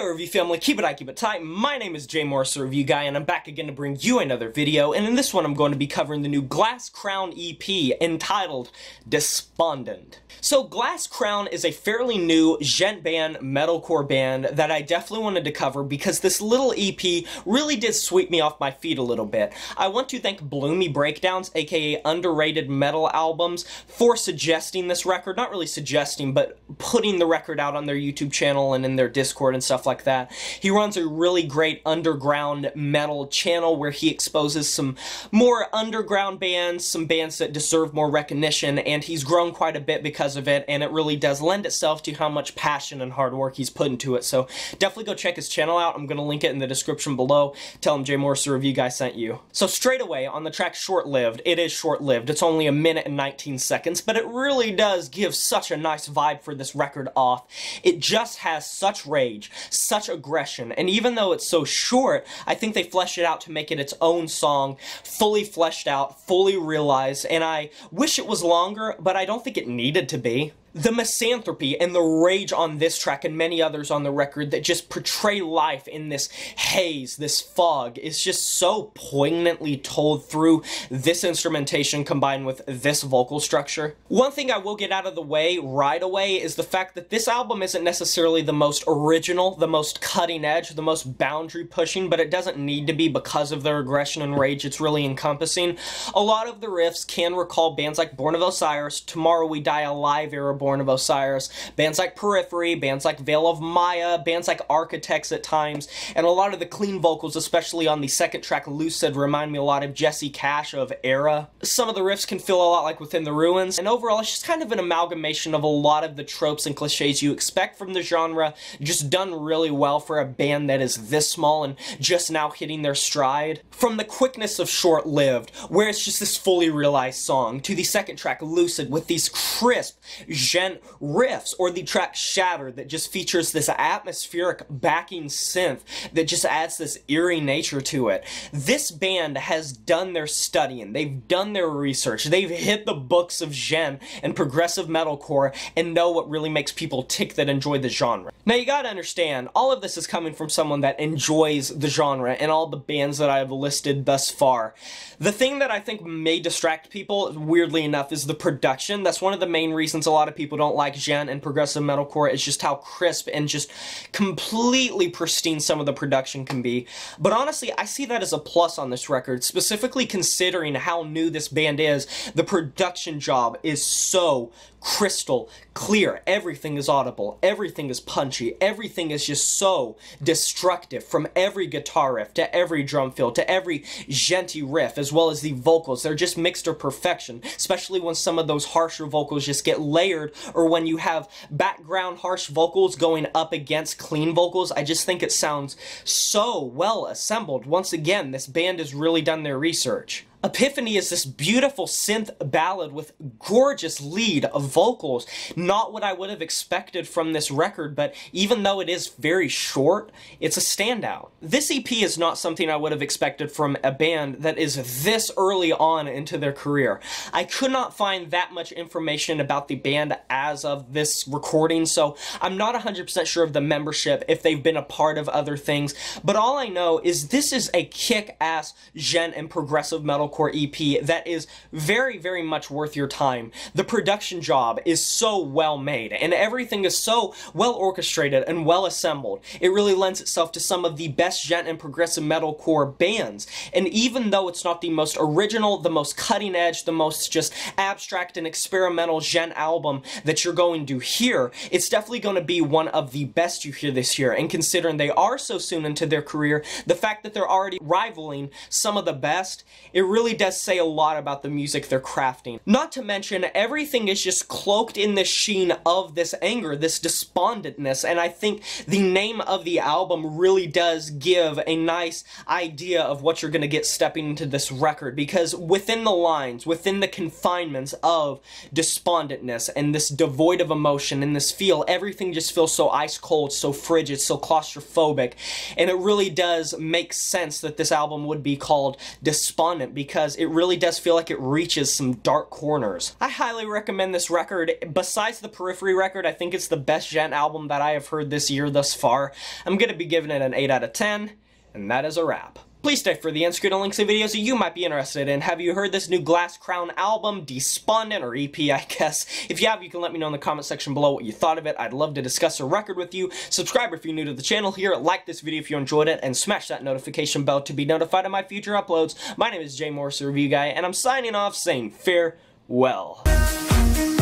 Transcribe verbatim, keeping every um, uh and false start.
Hey review family, keep it high, keep it tight. My name is Jay Morris, the review guy, and I'm back again to bring you another video, and in this one I'm going to be covering the new Glass Crown E P entitled Despondent. So Glass Crown is a fairly new djent band, metalcore band that I definitely wanted to cover because this little E P really did sweep me off my feet a little bit. I want to thank Bloomy Breakdowns, aka Underrated Metal Albums, for suggesting this record. Not really suggesting, but putting the record out on their YouTube channel and in their Discord and stuff like that. He runs a really great underground metal channel where he exposes some more underground bands, some bands that deserve more recognition, and he's grown quite a bit because of it, and it really does lend itself to how much passion and hard work he's put into it. So definitely go check his channel out. I'm going to link it in the description below. Tell him Jay Morris, the review guy, sent you. So straight away on the track Short-Lived, it is short-lived. It's only a minute and nineteen seconds, but it really does give such a nice vibe for this record off. It just has such rage, such aggression, and even though it's so short, I think they fleshed it out to make it its own song, fully fleshed out, fully realized, and I wish it was longer, but I don't think it needed to be. The misanthropy and the rage on this track and many others on the record that just portray life in this haze, this fog, is just so poignantly told through this instrumentation combined with this vocal structure. One thing I will get out of the way right away is the fact that this album isn't necessarily the most original, the most cutting edge, the most boundary pushing, but it doesn't need to be because of their aggression and rage it's really encompassing. A lot of the riffs can recall bands like Born of Osiris, Tomorrow We Die Alive era Born of Osiris, bands like Periphery, bands like Veil of Maya, bands like Architects at times, and a lot of the clean vocals, especially on the second track Lucid, remind me a lot of Jesse Cash of Era. Some of the riffs can feel a lot like Within the Ruins, and overall it's just kind of an amalgamation of a lot of the tropes and cliches you expect from the genre, just done really well for a band that is this small and just now hitting their stride. From the quickness of Short-Lived, where it's just this fully realized song, to the second track Lucid with these crisp djent riffs, or the track Shattered that just features this atmospheric backing synth that just adds this eerie nature to it. This band has done their studying, they've done their research, they've hit the books of djent and progressive metalcore and know what really makes people tick that enjoy the genre. Now you gotta understand, all of this is coming from someone that enjoys the genre and all the bands that I have listed thus far. The thing that I think may distract people, weirdly enough, is the production. That's one of the main reasons a lot of people don't like djent and progressive metalcore, is just how crisp and just completely pristine some of the production can be. But honestly, I see that as a plus on this record, specifically considering how new this band is. The production job is so crystal clear. Everything is audible, everything is punchy, everything is just so destructive, from every guitar riff to every drum fill to every djenty riff, as well as the vocals. They're just mixed to perfection, especially when some of those harsher vocals just get layered, or when you have background harsh vocals going up against clean vocals. I just think it sounds so well assembled. Once again, this band has really done their research. Epiphany is this beautiful synth ballad with gorgeous lead vocals. Not what I would have expected from this record, but even though it is very short, it's a standout. This E P is not something I would have expected from a band that is this early on into their career. I could not find that much information about the band as of this recording, so I'm not one hundred percent sure of the membership, if they've been a part of other things, but all I know is this is a kick-ass djent and progressive metal core E P that is very, very much worth your time. The production job is so well made, and everything is so well orchestrated and well assembled. It really lends itself to some of the best djent and progressive metalcore bands, and even though it's not the most original, the most cutting edge, the most just abstract and experimental djent album that you're going to hear, it's definitely going to be one of the best you hear this year. And considering they are so soon into their career, the fact that they're already rivaling some of the best, it really does say a lot about the music they're crafting. Not to mention, everything is just cloaked in the sheen of this anger, this despondentness, and I think the name of the album really does give a nice idea of what you're gonna get stepping into this record, because within the lines, within the confinements of despondentness and this devoid of emotion and this feel, everything just feels so ice cold, so frigid, so claustrophobic, and it really does make sense that this album would be called Despondent, because because it really does feel like it reaches some dark corners. I highly recommend this record. Besides the Periphery record, I think it's the best djent album that I have heard this year thus far. I'm gonna be giving it an eight out of ten, and that is a wrap. Please stay for the end screen and links and videos that you might be interested in. Have you heard this new Glass Crown album, Despondent, or E P, I guess? If you have, you can let me know in the comment section below what you thought of it. I'd love to discuss a record with you. Subscribe if you're new to the channel here, like this video if you enjoyed it, and smash that notification bell to be notified of my future uploads. My name is Jay Morris, the Review Guy, and I'm signing off saying farewell.